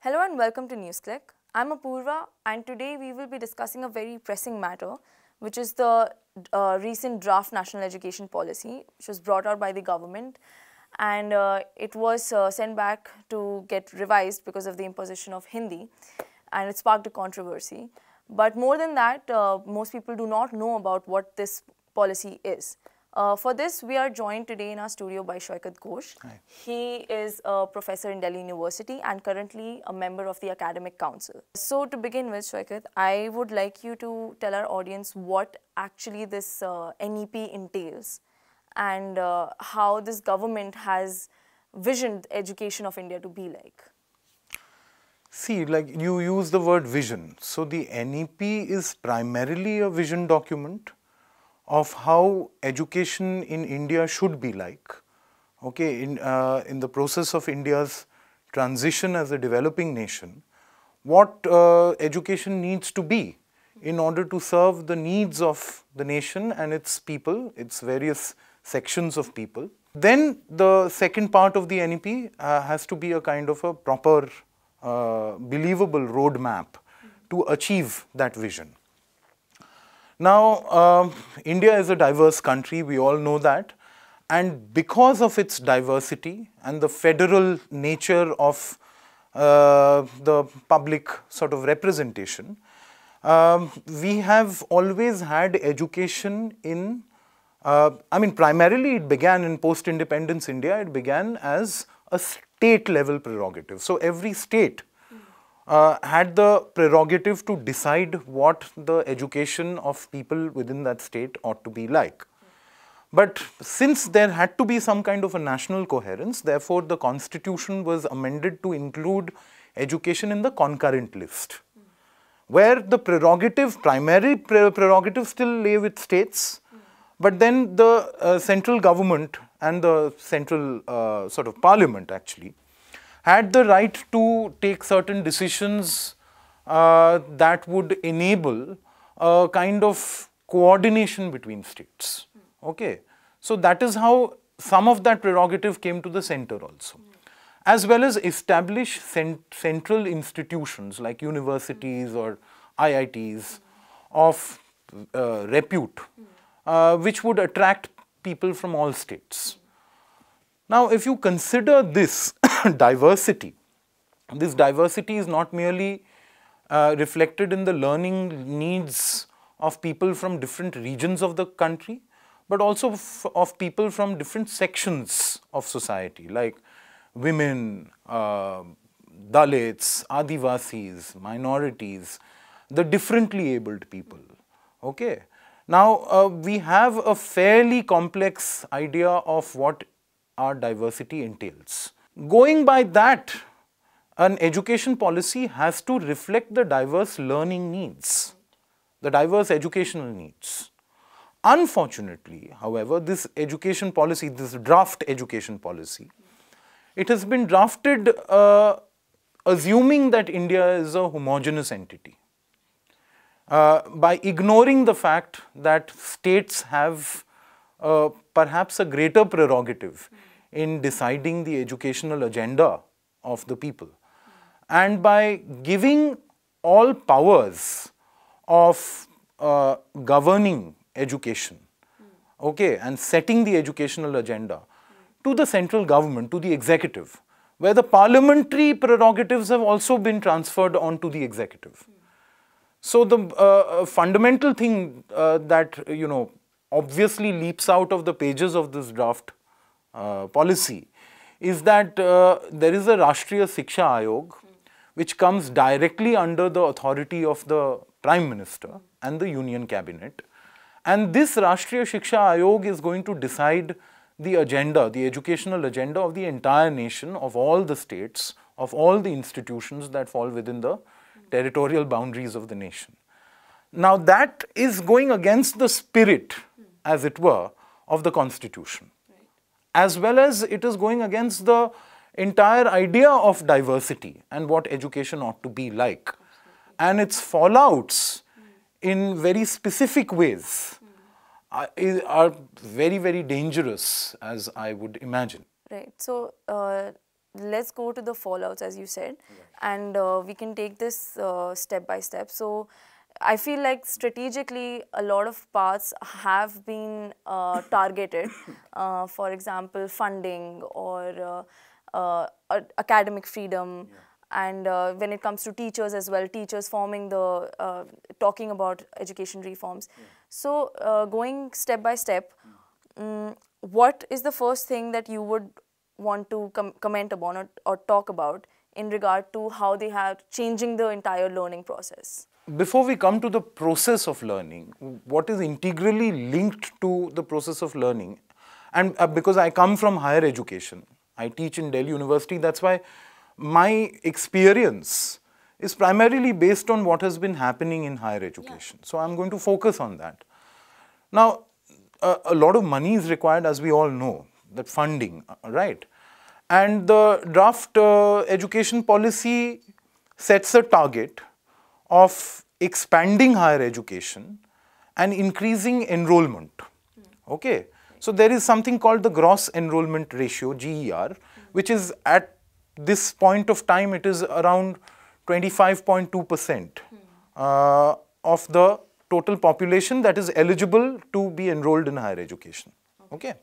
Hello and welcome to NewsClick. I'm Apurva and today we will be discussing a very pressing matter, which is the recent draft National Education Policy, which was brought out by the government, and it was sent back to get revised because of the imposition of Hindi, and it sparked a controversy. But more than that, most people do not know about what this policy is. For this, we are joined today in our studio by Saikat Ghosh. Hi. He is a professor in Delhi University and currently a member of the Academic Council. So to begin with, Saikat, I would like you to tell our audience what actually this NEP entails and how this government has visioned the education of India to be like. See, like you use the word vision. So the NEP is primarily a vision document of how education in India should be like. Okay, in the process of India's transition as a developing nation, what education needs to be in order to serve the needs of the nation and its people, its various sections of people. Then the second part of the NEP has to be a kind of a proper, believable roadmap to achieve that vision. Now, India is a diverse country, we all know that, and because of its diversity and the federal nature of the public sort of representation, we have always had education in, primarily it began in post-independence India, it began as a state-level prerogative. So every state had the prerogative to decide what the education of people within that state ought to be like. But since there had to be some kind of a national coherence, therefore the constitution was amended to include education in the concurrent list, where the prerogative, primary prerogative still lay with states, but then the central government and the central sort of parliament actually had the right to take certain decisions that would enable a kind of coordination between states. Okay, so that is how some of that prerogative came to the center also, as well as establish central institutions like universities or IITs of repute, which would attract people from all states. Now, if you consider this diversity, this diversity is not merely reflected in the learning needs of people from different regions of the country, but also of people from different sections of society, like women, Dalits, Adivasis, minorities, the differently abled people. Okay. Now, we have a fairly complex idea of what our diversity entails. Going by that, an education policy has to reflect the diverse learning needs, the diverse educational needs. Unfortunately, however, this education policy, this draft education policy, it has been drafted assuming that India is a homogeneous entity, by ignoring the fact that states have perhaps a greater prerogative in deciding the educational agenda of the people, and by giving all powers of governing education, okay, and setting the educational agenda to the central government, to the executive, where the parliamentary prerogatives have also been transferred on to the executive. So the fundamental thing that, obviously leaps out of the pages of this draft policy is that there is a Rashtriya Shiksha Ayog, which comes directly under the authority of the Prime Minister and the Union Cabinet. And this Rashtriya Shiksha Ayog is going to decide the agenda, the educational agenda of the entire nation, of all the states, of all the institutions that fall within the territorial boundaries of the nation. Now that is going against the spirit, as it were, of the Constitution, as well as it is going against the entire idea of diversity and what education ought to be like. And its fallouts in very specific ways are very, very dangerous, as I would imagine. Right. So, let's go to the fallouts, as you said, and we can take this step by step. So I feel like strategically a lot of paths have been targeted. For example, funding or academic freedom. And when it comes to teachers as well, teachers forming the, talking about education reforms. So going step by step, what is the first thing that you would want to comment upon or talk about in regard to how they have changing the entire learning process? Before we come to the process of learning, what is integrally linked to the process of learning, and because I come from higher education, I teach in Delhi University, that's why my experience is primarily based on what has been happening in higher education. So I'm going to focus on that. Now, a lot of money is required, as we all know, that funding, right? And the draft education policy sets a target of expanding higher education and increasing enrollment. Okay? So there is something called the gross enrollment ratio, GER, which is at this point of time, it is around 25.2% of the total population that is eligible to be enrolled in higher education. Okay?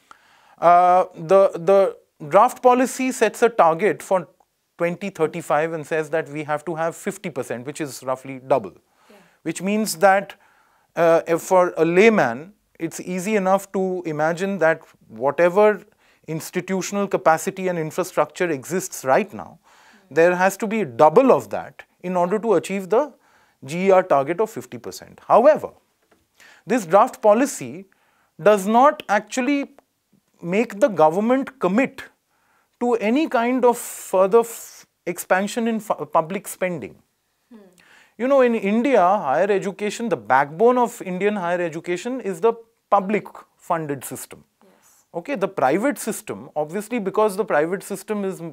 The draft policy sets a target for 2035 and says that we have to have 50%, which is roughly double. Which means that for a layman, it's easy enough to imagine that whatever institutional capacity and infrastructure exists right now, there has to be double of that in order to achieve the GER target of 50%. However, this draft policy does not actually make the government commit to any kind of further expansion in public spending. You know, in India, higher education, the backbone of Indian higher education is the public funded system. Okay, the private system, obviously because the private system is,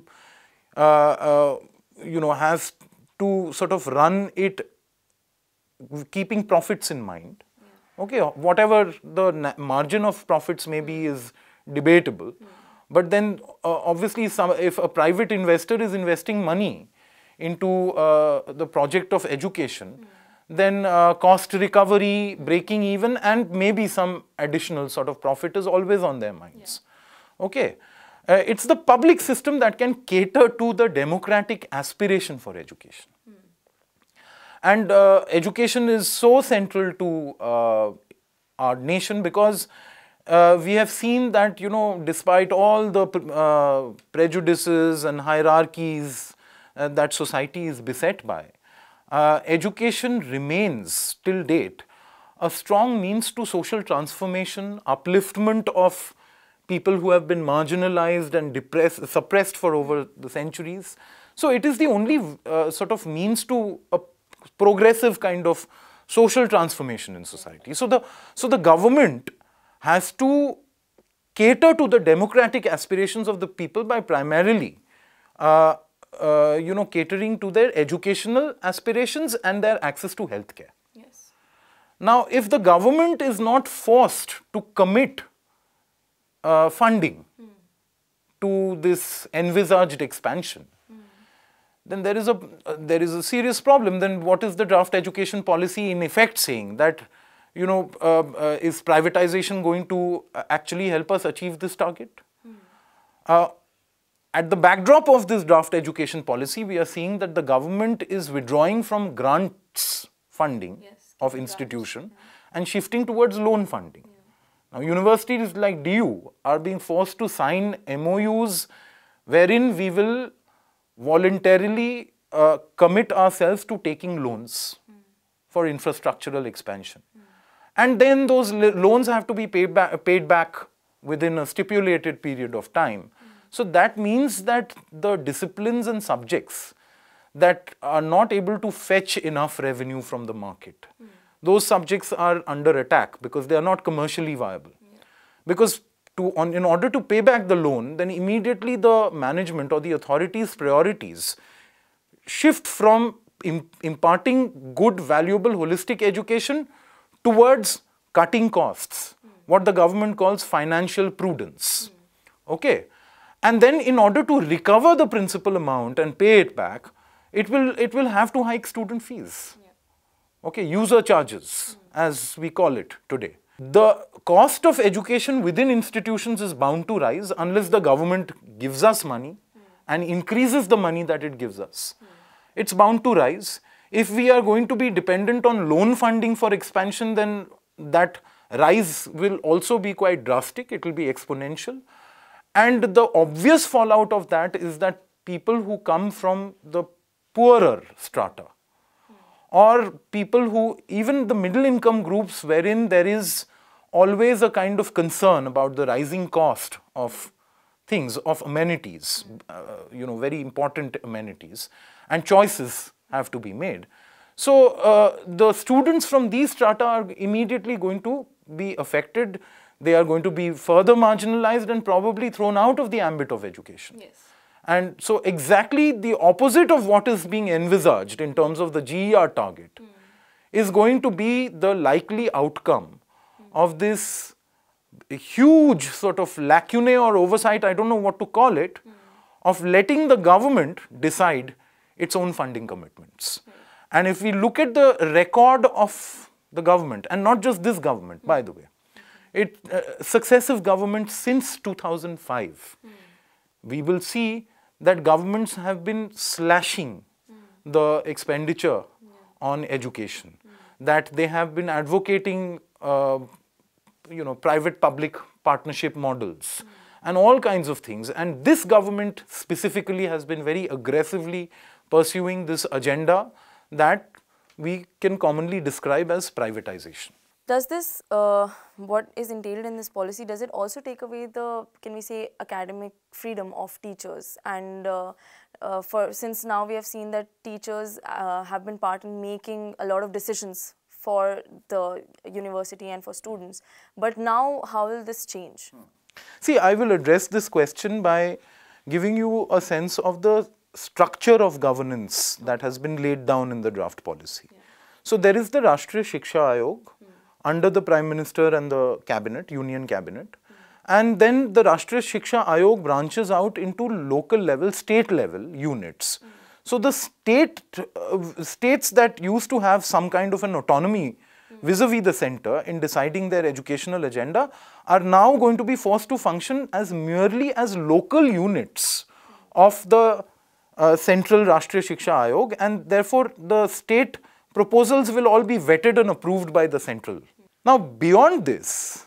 has to sort of run it keeping profits in mind. Okay, whatever the margin of profits may be is debatable. But then obviously if a private investor is investing money into the project of education, then cost recovery, breaking even, and maybe some additional sort of profit is always on their minds. Okay. It's the public system that can cater to the democratic aspiration for education. And education is so central to our nation because we have seen that, you know, despite all the prejudices and hierarchies that society is beset by, education remains, till date, a strong means to social transformation, upliftment of people who have been marginalized and suppressed for over the centuries. So it is the only sort of means to a progressive kind of social transformation in society. So the government has to cater to the democratic aspirations of the people by primarily catering to their educational aspirations and their access to healthcare. Yes. Now, if the government is not forced to commit funding to this envisaged expansion, then there is a serious problem. Then what is the draft education policy in effect saying? That, you know, is privatization going to actually help us achieve this target? At the backdrop of this draft education policy, we are seeing that the government is withdrawing from grants funding of institution and shifting towards loan funding. Now, universities like DU are being forced to sign MOUs wherein we will voluntarily commit ourselves to taking loans for infrastructural expansion. And then those loans have to be paid back within a stipulated period of time. So that means that the disciplines and subjects that are not able to fetch enough revenue from the market, those subjects are under attack because they are not commercially viable. Because in order to pay back the loan, then immediately the management or the authorities' priorities shift from imparting good, valuable, holistic education towards cutting costs, what the government calls financial prudence. Okay. And then in order to recover the principal amount and pay it back, it will have to hike student fees. Okay, user charges, as we call it today. The cost of education within institutions is bound to rise unless the government gives us money and increases the money that it gives us. It's bound to rise. If we are going to be dependent on loan funding for expansion, then that rise will also be quite drastic. It will be exponential. And the obvious fallout of that is that people who come from the poorer strata, or people who, even the middle income groups wherein there is always a kind of concern about the rising cost of things, of amenities, very important amenities, and choices have to be made. So the students from these strata are immediately going to be affected. They are going to be further marginalized and probably thrown out of the ambit of education. Yes. And so exactly the opposite of what is being envisaged in terms of the GER target is going to be the likely outcome of this huge sort of lacunae or oversight, I don't know what to call it, of letting the government decide its own funding commitments. And if we look at the record of the government, and not just this government, by the way, successive governments since 2005, we will see that governments have been slashing the expenditure on education, that they have been advocating private-public partnership models and all kinds of things. And this government specifically has been very aggressively pursuing this agenda that we can commonly describe as privatization. Does this, what is entailed in this policy, does it also take away the, can we say, academic freedom of teachers? And since now we have seen that teachers have been part in making a lot of decisions for the university and for students. But now, how will this change? See, I will address this question by giving you a sense of the structure of governance that has been laid down in the draft policy. So there is the Rashtriya Shiksha Ayog under the Prime Minister and the Cabinet, Union Cabinet. And then the Rashtriya Shiksha Ayog branches out into local level, state level units. So the states that used to have some kind of an autonomy vis-a-vis the center in deciding their educational agenda are now going to be forced to function as merely as local units of the central Rashtriya Shiksha Ayog, and therefore the state proposals will all be vetted and approved by the central. Now beyond this,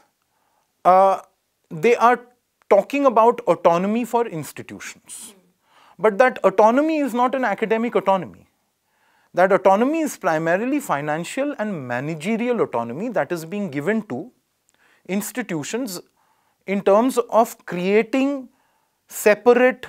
they are talking about autonomy for institutions. But that autonomy is not an academic autonomy. That autonomy is primarily financial and managerial autonomy that is being given to institutions in terms of creating separate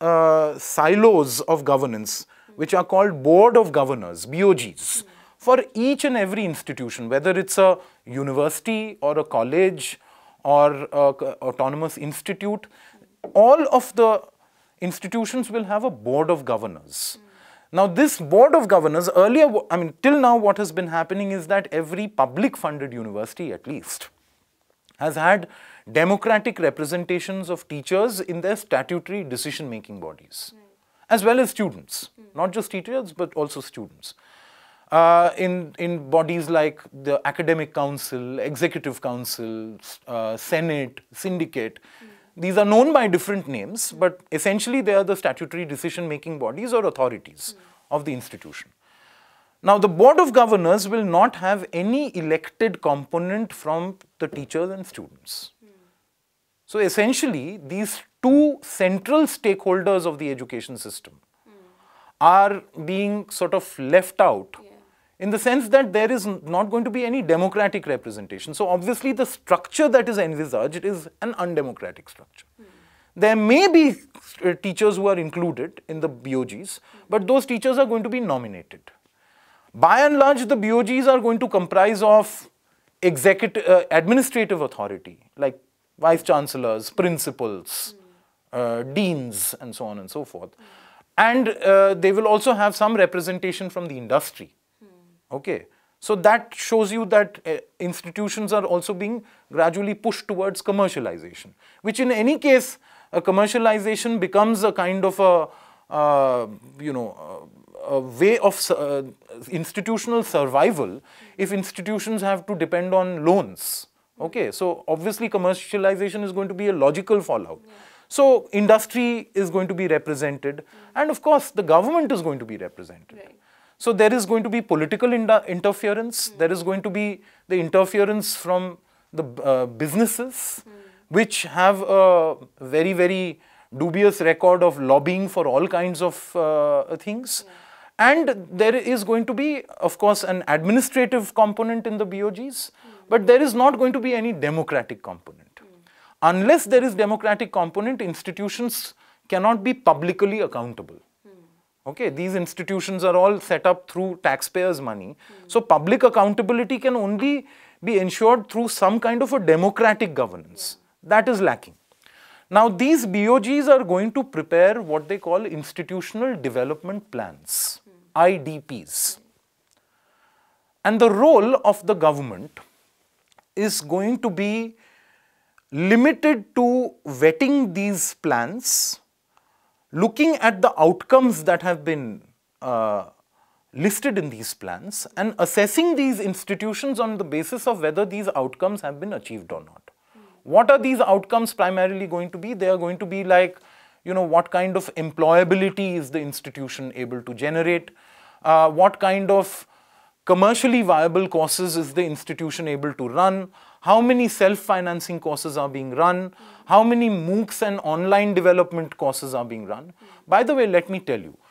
silos of governance, which are called Board of Governors, BOGs, for each and every institution, whether it's a university or a college or an autonomous institute. All of the institutions will have a Board of Governors. Now this Board of Governors, earlier, till now what has been happening is that every public funded university at least has had democratic representations of teachers in their statutory decision-making bodies, as well as students, not just teachers but also students. In bodies like the Academic Council, Executive Council, Senate, Syndicate. These are known by different names, but essentially they are the statutory decision-making bodies or authorities of the institution. Now the Board of Governors will not have any elected component from the teachers and students. So essentially these two central stakeholders of the education system are being sort of left out in the sense that there is not going to be any democratic representation. So obviously the structure that is envisaged is an undemocratic structure. There may be teachers who are included in the BOGs, but those teachers are going to be nominated. By and large, the BOGs are going to comprise of administrative authority, like vice chancellors, principals, deans, and so on and so forth. And they will also have some representation from the industry. Okay, so that shows you that institutions are also being gradually pushed towards commercialization, which in any case commercialization becomes a kind of a way of institutional survival if institutions have to depend on loans. Okay, so obviously commercialization is going to be a logical fallout. So industry is going to be represented, and of course the government is going to be represented. Right. So there is going to be political interference, there is going to be the interference from the businesses, which have a very, very dubious record of lobbying for all kinds of things. And there is going to be, of course, an administrative component in the BOGs, but there is not going to be any democratic component. Unless there is democratic component, institutions cannot be publicly accountable. Okay, these institutions are all set up through taxpayers' money. So public accountability can only be ensured through some kind of a democratic governance. That is lacking. Now, these BOGs are going to prepare what they call institutional development plans, IDPs. And the role of the government is going to be limited to vetting these plans, looking at the outcomes that have been listed in these plans, and assessing these institutions on the basis of whether these outcomes have been achieved or not. What are these outcomes primarily going to be? They are going to be like, what kind of employability is the institution able to generate? What kind of commercially viable courses is the institution able to run? How many self-financing courses are being run? How many MOOCs and online development courses are being run? By the way, let me tell you,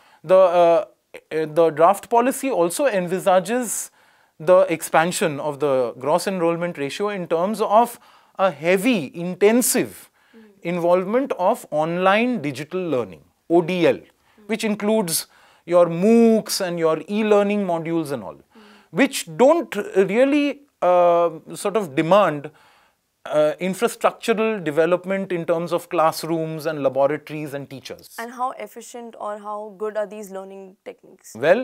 the draft policy also envisages the expansion of the gross enrollment ratio in terms of a heavy, intensive involvement of online digital learning, ODL, which includes your MOOCs and your e-learning modules and all, which don't really sort of demand infrastructural development in terms of classrooms and laboratories and teachers. And how efficient or how good are these learning techniques? Well,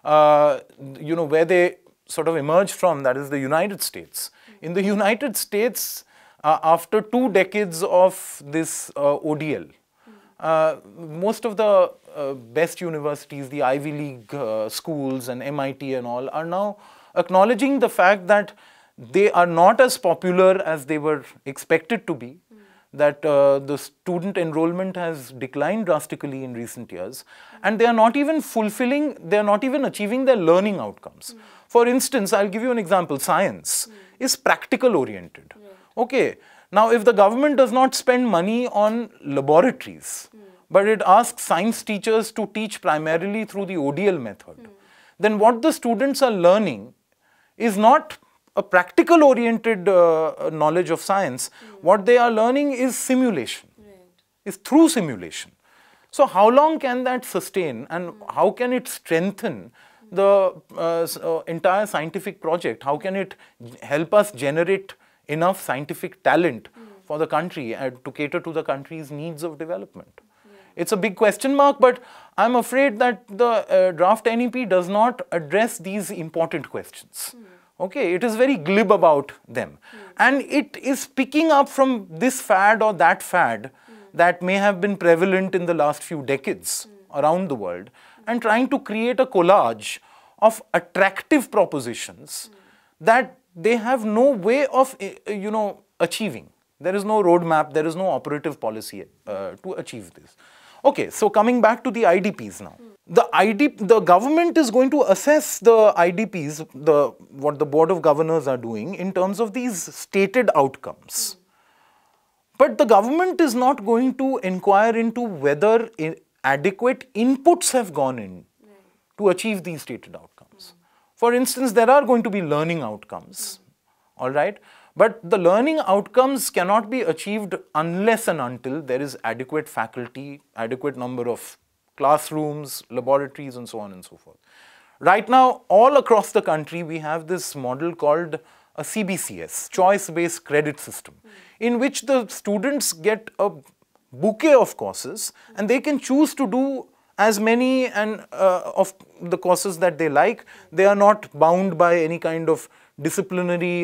where they sort of emerged from, that is the United States. In the United States, after 2 decades of this ODL, most of the best universities, the Ivy League schools and MIT and all, are now acknowledging the fact that they are not as popular as they were expected to be, that the student enrollment has declined drastically in recent years, and they are not even achieving their learning outcomes. For instance, I'll give you an example. Science is practical oriented. Okay, now if the government does not spend money on laboratories, but it asks science teachers to teach primarily through the ODL method, then what the students are learning is not a practical oriented knowledge of science. What they are learning is simulation, is through simulation. So how long can that sustain, and how can it strengthen the entire scientific project? How can it help us generate enough scientific talent for the country to cater to the country's needs of development? It's a big question mark, but I'm afraid that the draft NEP does not address these important questions. Okay, it is very glib about them. And it is picking up from this fad or that fad that may have been prevalent in the last few decades around the world, and trying to create a collage of attractive propositions that they have no way of, achieving. There is no roadmap, there is no operative policy to achieve this. Okay, so coming back to the IDPs now. The government is going to assess the IDPs, what the Board of Governors are doing in terms of these stated outcomes. But the government is not going to inquire into whether adequate inputs have gone in to achieve these stated outcomes. For instance, there are going to be learning outcomes, all right? But the learning outcomes cannot be achieved unless and until there is adequate faculty, adequate number of classrooms, laboratories, and so on and so forth. Right now, all across the country, we have this model called a CBCS, choice-based credit system, in which the students get a bouquet of courses and they can choose to do as many of the courses that they like. They are not bound by any kind of disciplinary or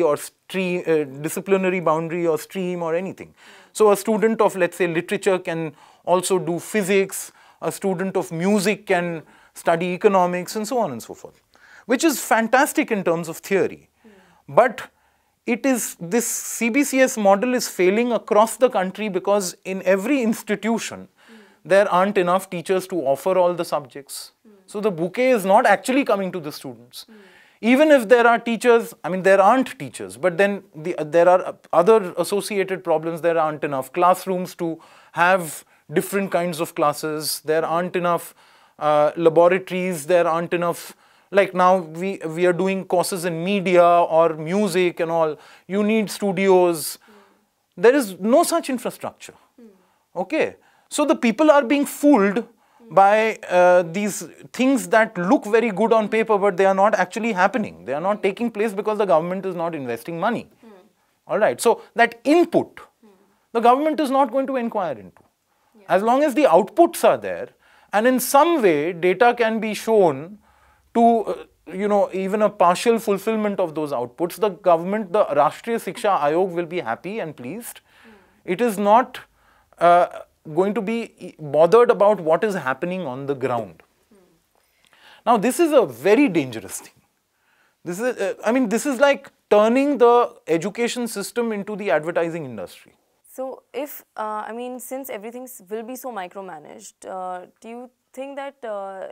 disciplinary boundary or stream or anything. So a student of, let's say, literature can also do physics, a student of music can study economics, and so on and so forth, which is fantastic in terms of theory. But this CBCS model is failing across the country because in every institution, there aren't enough teachers to offer all the subjects. So the bouquet is not actually coming to the students. Even if there are teachers, I mean, there aren't teachers, but then there are other associated problems. There aren't enough classrooms to have different kinds of classes. There aren't enough laboratories. There aren't enough, like now we are doing courses in media or music and all. You need studios. There is no such infrastructure. Okay. So the people are being fooled by these things that look very good on paper, but they are not actually happening. They are not taking place because the government is not investing money. All right. So that input, the government is not going to inquire into. As long as the outputs are there, and in some way data can be shown to, even a partial fulfillment of those outputs, the government, the Rashtriya Shiksha Ayog will be happy and pleased. It is not going to be bothered about what is happening on the ground. Now, this is a very dangerous thing. This is, this is like turning the education system into the advertising industry. So, if, since everything will be so micromanaged, do you think that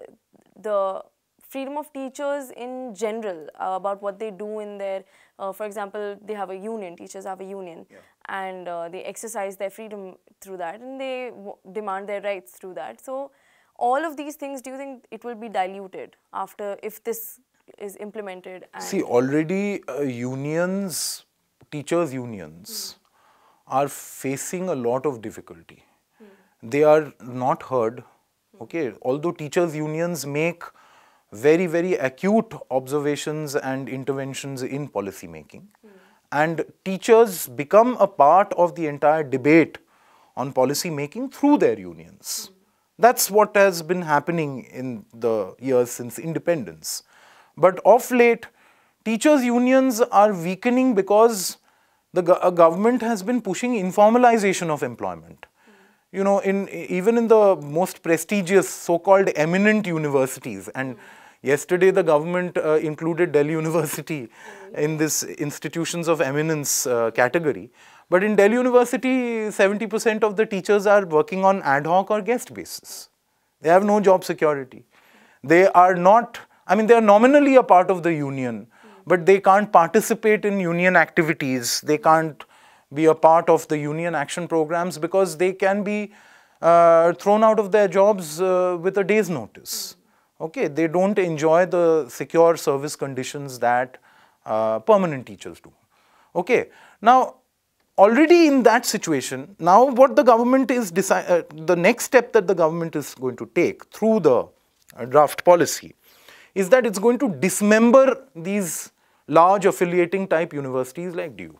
the freedom of teachers in general about what they do in their, for example, they have a union, teachers have a union, and they exercise their freedom through that, and they demand their rights through that. So, all of these things, do you think it will be diluted after, if this is implemented? And see, already unions, teachers' unions, are facing a lot of difficulty. They are not heard. Okay, although teachers' unions make very, very acute observations and interventions in policy making, and teachers become a part of the entire debate on policy making through their unions. That's what has been happening in the years since independence. But of late, teachers' unions are weakening because the government has been pushing informalization of employment. Even in the most prestigious so-called eminent universities, and yesterday the government included Delhi University in this institutions of eminence category. But in Delhi University, 70% of the teachers are working on ad hoc or guest basis. They have no job security. They are not, they are nominally a part of the union, but they can't participate in union activities. They can't be a part of the union action programs because they can be thrown out of their jobs with a day's notice. Okay, they don't enjoy the secure service conditions that permanent teachers do. Okay, now already in that situation, now what the government is the next step that the government is going to take through the draft policy is that it's going to dismember these large affiliating type universities like DU.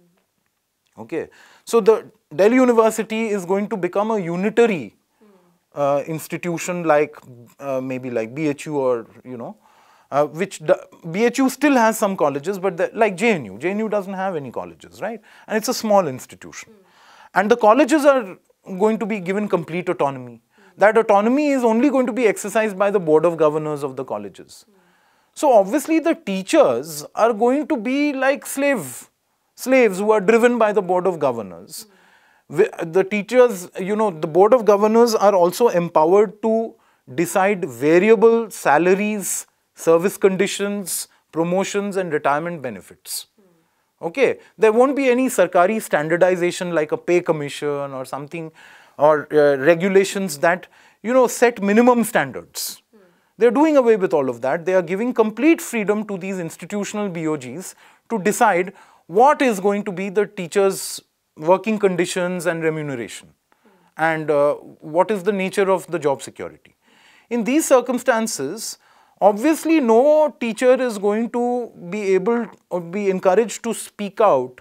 Okay, so the Delhi University is going to become a unitary institution like maybe like BHU or which BHU still has some colleges, but like JNU doesn't have any colleges, right? And it's a small institution. And the colleges are going to be given complete autonomy. That autonomy is only going to be exercised by the board of governors of the colleges. So obviously the teachers are going to be like slaves who are driven by the board of governors. The teachers, the board of governors are also empowered to decide variable salaries, service conditions, promotions and retirement benefits. Okay, there won't be any sarkari standardization like a pay commission or something, or regulations that, set minimum standards. They're doing away with all of that. They are giving complete freedom to these institutional BOGs to decide what is going to be the teachers' working conditions and remuneration, and what is the nature of the job security. In these circumstances, obviously no teacher is going to be able or be encouraged to speak out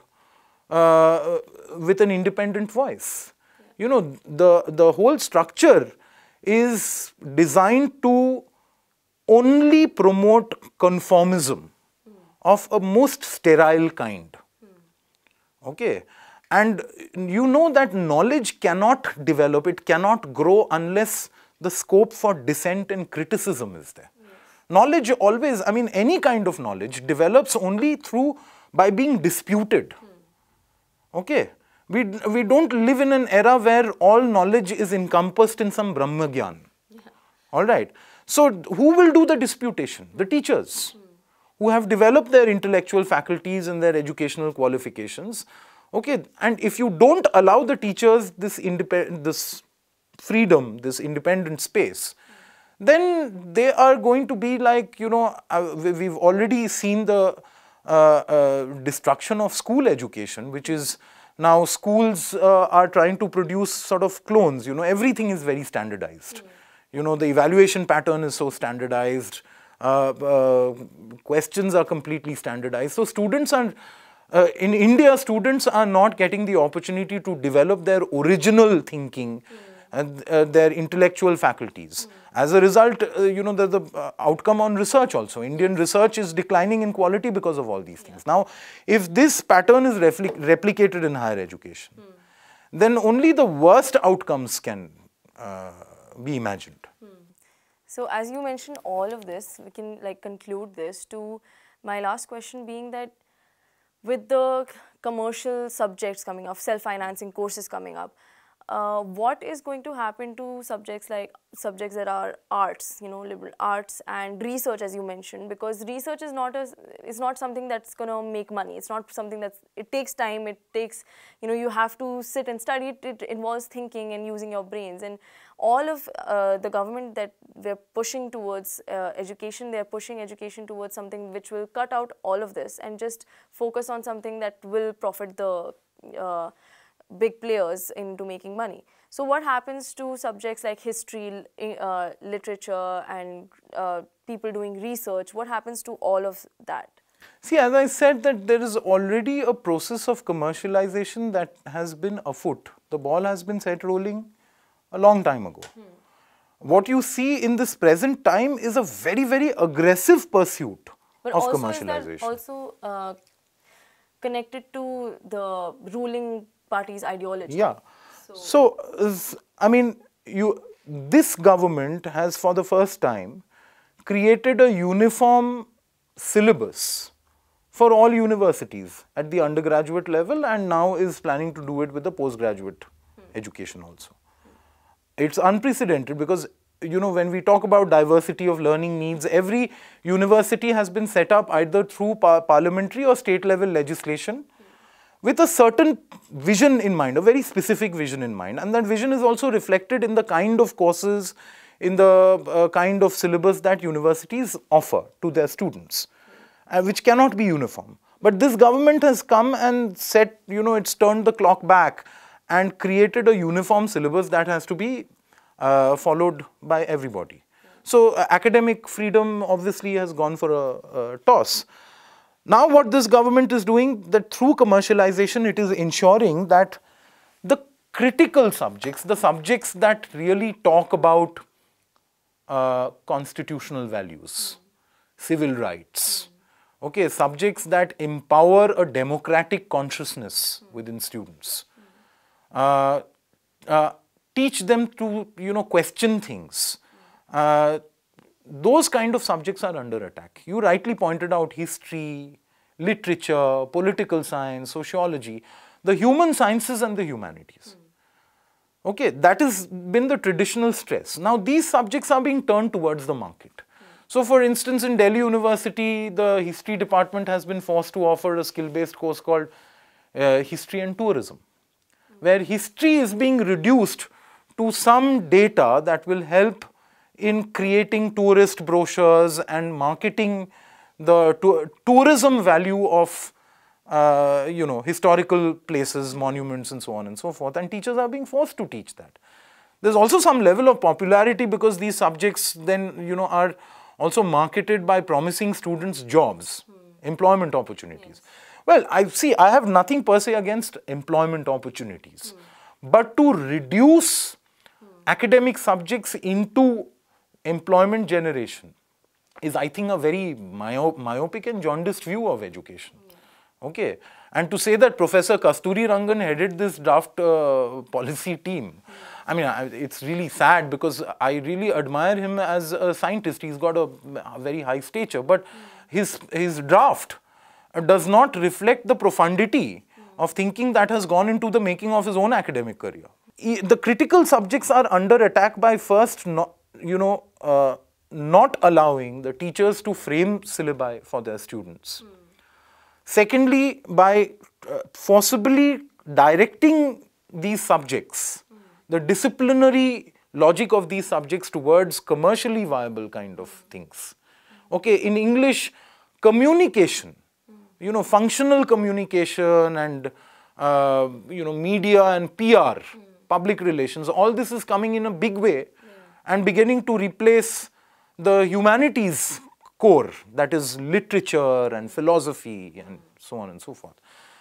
with an independent voice. The whole structure is designed to only promote conformism of a most sterile kind. Okay. And you know that knowledge cannot develop, it cannot grow unless the scope for dissent and criticism is there. Yes. Knowledge always, I mean, any kind of knowledge develops only by being disputed. Okay. We don't live in an era where all knowledge is encompassed in some Brahmagyan. Yeah. All right. So, who will do the disputation? The teachers, who have developed their intellectual faculties and their educational qualifications. Okay, and if you don't allow the teachers this freedom, this independent space, then they are going to be like, you know, we've already seen the destruction of school education, which is now schools are trying to produce sort of clones, you know, everything is very standardized. You know, the evaluation pattern is so standardized, questions are completely standardized. So students are, in India, students are not getting the opportunity to develop their original thinking and their intellectual faculties. As a result, you know, the outcome on research also. Indian research is declining in quality because of all these things. Now, if this pattern is replicated in higher education, then only the worst outcomes can be imagined. So, as you mentioned all of this, we can like conclude this to my last question being that with the commercial subjects coming up, self-financing courses coming up, what is going to happen to subjects that are arts, you know, liberal arts and research, as you mentioned, because research is not something that's going to make money. It's not something it takes time. It takes, you know, you have to sit and study it. It involves thinking and using your brains. And all of the government that we're pushing towards education, they're pushing education towards something which will cut out all of this and just focus on something that will profit the big players into making money. So what happens to subjects like history, literature and people doing research? What happens to all of that? See, as I said, that there is already a process of commercialization that has been afoot. The ball has been set rolling a long time ago. What you see in this present time is a very, very aggressive pursuit of commercialization. Is that also connected to the ruling party's ideology? Yeah. So I mean, this government has for the first time created a uniform syllabus for all universities at the undergraduate level and now is planning to do it with the postgraduate education also. It's unprecedented because, you know, when we talk about diversity of learning needs, every university has been set up either through parliamentary or state level legislation with a certain vision in mind, a very specific vision in mind. And that vision is also reflected in the kind of courses, in the kind of syllabus that universities offer to their students, which cannot be uniform. But this government has come and said, you know, it's turned the clock back and created a uniform syllabus that has to be followed by everybody. So academic freedom obviously has gone for a toss. Now what this government is doing, that through commercialization, it is ensuring that the critical subjects, the subjects that really talk about constitutional values, civil rights, okay, subjects that empower a democratic consciousness within students, teach them to, you know, question things. Those kind of subjects are under attack. You rightly pointed out history, literature, political science, sociology, the human sciences and the humanities. Okay, that has been the traditional stress. Now these subjects are being turned towards the market. So for instance, in Delhi University, the history department has been forced to offer a skill-based course called History and Tourism, where history is being reduced to some data that will help in creating tourist brochures and marketing the tourism value of you know, historical places, monuments and so on and so forth, and teachers are being forced to teach that. There's also some level of popularity because these subjects then, you know, are also marketed by promising students jobs, employment opportunities. Well, I have nothing per se against employment opportunities, but to reduce academic subjects into employment generation is, I think, a very myopic and jaundiced view of education. Okay, and to say that Professor Kasturi Rangan headed this draft policy team, I mean, it's really sad because I really admire him as a scientist. He's got a very high stature, but his draft does not reflect the profundity of thinking that has gone into the making of his own academic career. The critical subjects are under attack by first, not allowing the teachers to frame syllabi for their students. Secondly, by forcibly directing these subjects, the disciplinary logic of these subjects towards commercially viable kind of things. Okay, in English, communication, functional communication and, media and PR, public relations, all this is coming in a big way and beginning to replace the humanities core, that is literature and philosophy and so on and so forth.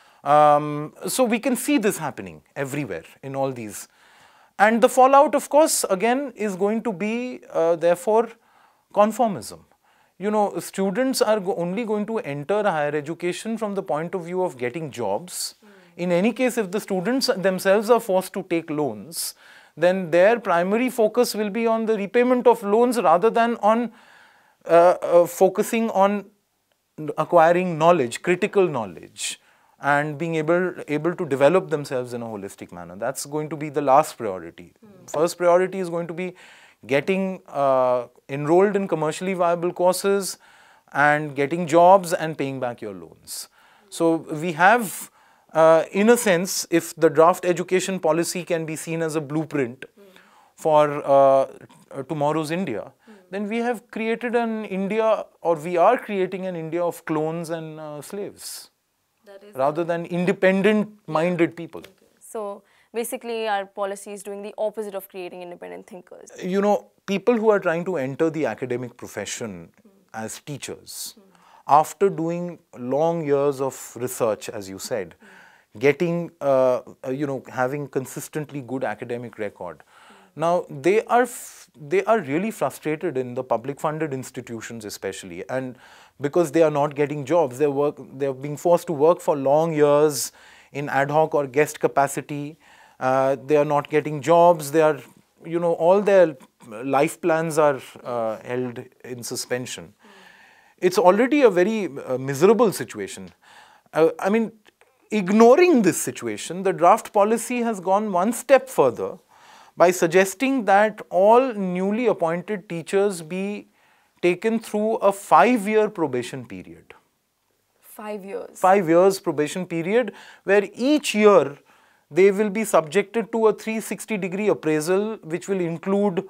So we can see this happening everywhere in all these. And the fallout, of course, again, is going to be, therefore, conformism. Students are only going to enter higher education from the point of view of getting jobs. In any case, if the students themselves are forced to take loans, then their primary focus will be on the repayment of loans rather than on focusing on acquiring knowledge, critical knowledge, and being able to develop themselves in a holistic manner. That's going to be the last priority. First priority is going to be getting enrolled in commercially viable courses and getting jobs and paying back your loans. So we have, in a sense, if the draft education policy can be seen as a blueprint for tomorrow's India, then we have created an India, or we are creating an India of clones and slaves, rather than independent-minded people. Okay. So basically, our policy is doing the opposite of creating independent thinkers. People who are trying to enter the academic profession as teachers, after doing long years of research, as you said, getting, having consistently good academic record, now they are really frustrated in the public funded institutions especially, and because they are not getting jobs, they are being forced to work for long years in ad hoc or guest capacity. They are not getting jobs. They are, all their life plans are held in suspension. It's already a very miserable situation. I mean, ignoring this situation, the draft policy has gone one step further by suggesting that all newly appointed teachers be taken through a 5-year probation period. 5 years? 5 years probation period, where each year they will be subjected to a 360-degree appraisal, which will include,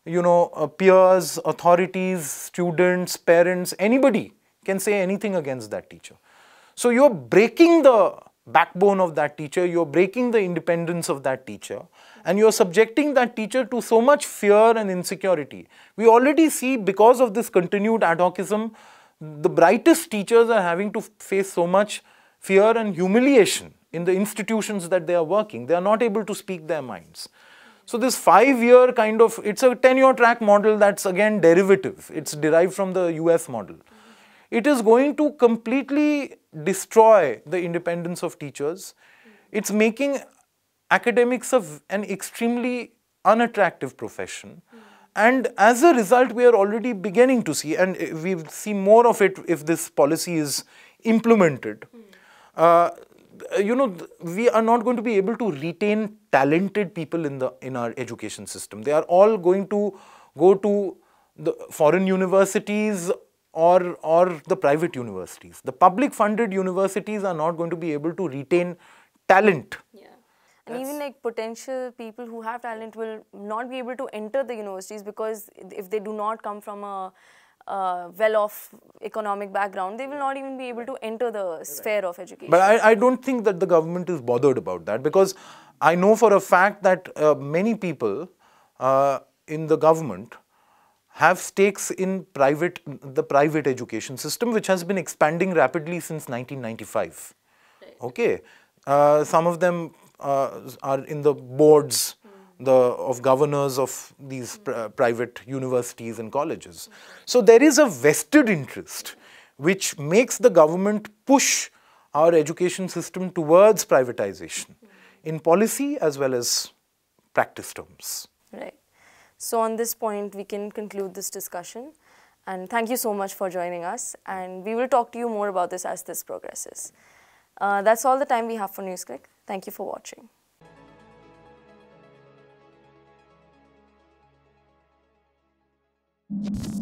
peers, authorities, students, parents, anybody can say anything against that teacher. So you're breaking the backbone of that teacher, you're breaking the independence of that teacher, and you're subjecting that teacher to so much fear and insecurity. We already see, because of this continued ad hocism, the brightest teachers are having to face so much fear and humiliation in the institutions that they are working. They are not able to speak their minds. So this 5-year kind of, it's a tenure track model that's again derivative. It's derived from the US model. It is going to completely destroy the independence of teachers. It's making academics an extremely unattractive profession. And as a result, we are already beginning to see, and we will see more of it if this policy is implemented. We are not going to be able to retain talented people in our education system. They are all going to go to the foreign universities or the private universities. The public funded universities are not going to be able to retain talent. Yeah. And even like potential people who have talent will not be able to enter the universities, because if they do not come from a well-off economic background, they will not even be able to enter the sphere of education. But I don't think that the government is bothered about that, because I know for a fact that many people in the government have stakes in the private education system, which has been expanding rapidly since 1995. Right. Okay, some of them are in the boards of governors of these private universities and colleges. So there is a vested interest which makes the government push our education system towards privatization in policy as well as practice terms. Right. So on this point, we can conclude this discussion. And thank you so much for joining us. And we will talk to you more about this as this progresses. That's all the time we have for NewsClick. Thank you for watching.